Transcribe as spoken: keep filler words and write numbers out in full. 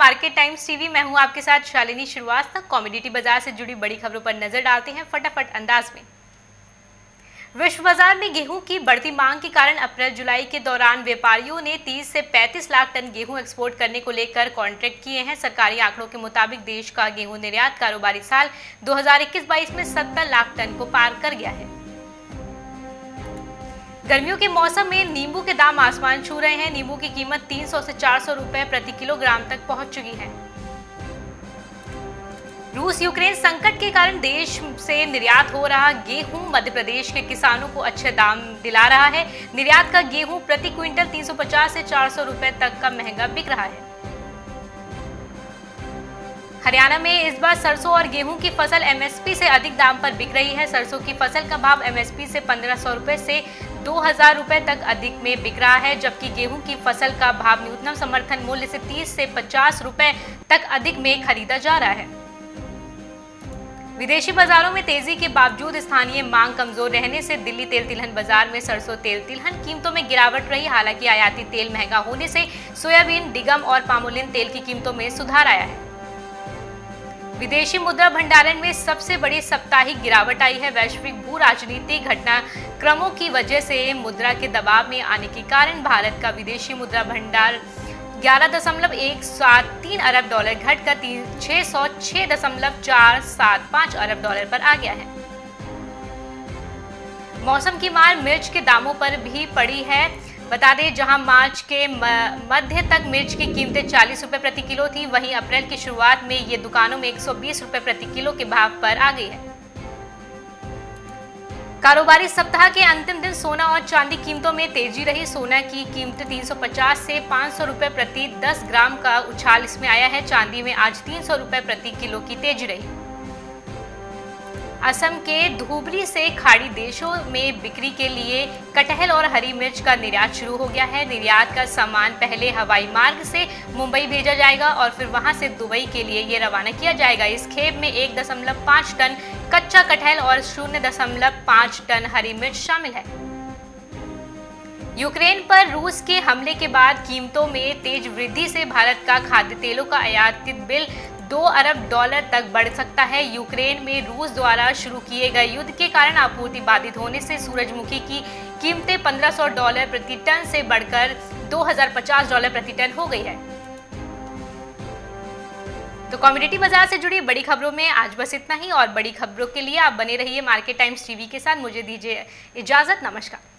Market times TV. मैं हूं आपके साथ शालिनी श्रीवास्तव। कमोडिटी बाजार से जुड़ी बड़ी खबरों पर नजर डालते हैं फटाफट अंदाज में। विश्व बाजार में गेहूं की बढ़ती मांग के कारण अप्रैल जुलाई के दौरान व्यापारियों ने तीस से पैंतीस लाख टन गेहूं एक्सपोर्ट करने को लेकर कॉन्ट्रैक्ट किए हैं। सरकारी आंकड़ों के मुताबिक देश का गेहूं निर्यात कारोबारी साल दो हज़ार इक्कीस बाईस में सत्तर लाख टन को पार कर गया है। गर्मियों के मौसम में नींबू के दाम आसमान छू रहे हैं। नींबू की कीमत तीन सौ से चार सौ रुपए प्रति किलोग्राम तक पहुंच चुकी है। रूस यूक्रेन संकट के कारण देश से निर्यात हो रहा गेहूं मध्य प्रदेश के किसानों को अच्छे दाम दिला रहा है। निर्यात का गेहूं प्रति क्विंटल तीन सौ पचास से चार सौ रुपए तक का महंगा बिक रहा है। हरियाणा में इस बार सरसों और गेहूं की फसल एमएसपी से अधिक दाम पर बिक रही है। सरसों की फसल का भाव एमएसपी से पंद्रह सौ रुपए से दो हज़ार रुपए तक अधिक में बिक रहा है, जबकि गेहूं की फसल का भाव न्यूनतम समर्थन मूल्य से तीस से पचास रुपए तक अधिक में खरीदा जा रहा है। विदेशी बाजारों में तेजी के बावजूद स्थानीय मांग कमजोर रहने से दिल्ली तेल तिलहन बाजार में सरसों तेल तिलहन कीमतों में गिरावट रही। हालांकि आयाती तेल महंगा होने से सोयाबीन, डिगम और पामोलिन तेल की कीमतों में सुधार आया है। विदेशी मुद्रा भंडारण में सबसे बड़ी साप्ताहिक गिरावट आई है। वैश्विक भू राजनीतिक घटनाक्रमों की वजह से मुद्रा के दबाव में आने के कारण भारत का विदेशी मुद्रा भंडार ग्यारह दशमलव एक सात तीन अरब डॉलर घटकर छह सौ छह दशमलव चार सात पाँच अरब डॉलर पर आ गया है। मौसम की मार मिर्च के दामों पर भी पड़ी है। बता दें, जहां मार्च के मध्य तक मिर्च की कीमतें चालीस रुपए प्रति किलो थी, वहीं अप्रैल की शुरुआत में ये दुकानों में एक सौ बीस रुपए प्रति किलो के भाव पर आ गई है। कारोबारी सप्ताह के अंतिम दिन सोना और चांदी कीमतों में तेजी रही। सोना की कीमत तीन सौ पचास से पाँच सौ रुपए प्रति दस ग्राम का उछाल इसमें आया है। चांदी में आज तीन सौ रुपए प्रति किलो की तेजी रही। असम के धुबरी से खाड़ी देशों में बिक्री के लिए कटहल और हरी मिर्च का निर्यात शुरू हो गया है। निर्यात का सामान पहले हवाई मार्ग से मुंबई भेजा जाएगा और फिर वहां से दुबई के लिए ये रवाना किया जाएगा। इस खेप में एक दशमलव पाँच टन कच्चा कटहल और शून्य दशमलव पाँच टन हरी मिर्च शामिल है। यूक्रेन पर रूस के हमले के बाद कीमतों में तेज वृद्धि से भारत का खाद्य तेलों का आयातित बिल दो अरब डॉलर तक बढ़ सकता है। यूक्रेन में रूस द्वारा शुरू किए गए युद्ध के कारण आपूर्ति बाधित होने से सूरजमुखी की कीमतें पंद्रह सौ डॉलर प्रति टन से बढ़कर दो हज़ार पचास डॉलर प्रति टन हो गई है। तो कमोडिटी बाजार से जुड़ी बड़ी खबरों में आज बस इतना ही, और बड़ी खबरों के लिए आप बने रहिए मार्केट टाइम्स टीवी के साथ। मुझे दीजिए इजाजत, नमस्कार।